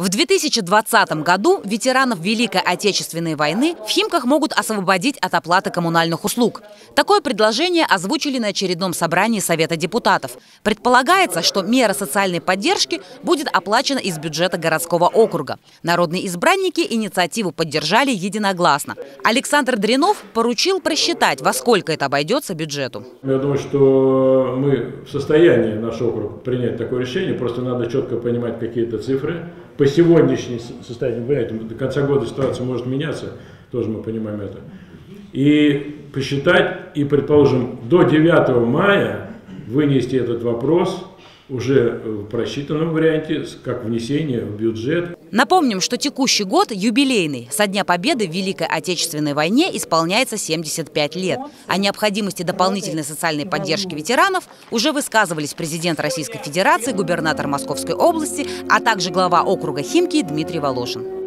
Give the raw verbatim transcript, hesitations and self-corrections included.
В две тысячи двадцатом году ветеранов Великой Отечественной войны в Химках могут освободить от оплаты коммунальных услуг. Такое предложение озвучили на очередном собрании Совета депутатов. Предполагается, что мера социальной поддержки будет оплачена из бюджета городского округа. Народные избранники инициативу поддержали единогласно. Александр Дрянов поручил просчитать, во сколько это обойдется бюджету. Я думаю, что мы в состоянии, наш округ, принять такое решение. Просто надо четко понимать какие-то цифры. По сегодняшней состоянию, понимаете, до конца года ситуация может меняться, тоже мы понимаем это. И посчитать, и, предположим, до девятого мая вынести этот вопрос уже в просчитанном варианте, как внесение в бюджет. Напомним, что текущий год юбилейный. Со Дня Победы в Великой Отечественной войне исполняется семьдесят пять лет. О необходимости дополнительной социальной поддержки ветеранов уже высказывались президент Российской Федерации, губернатор Московской области, а также глава округа Химки Дмитрий Волошин.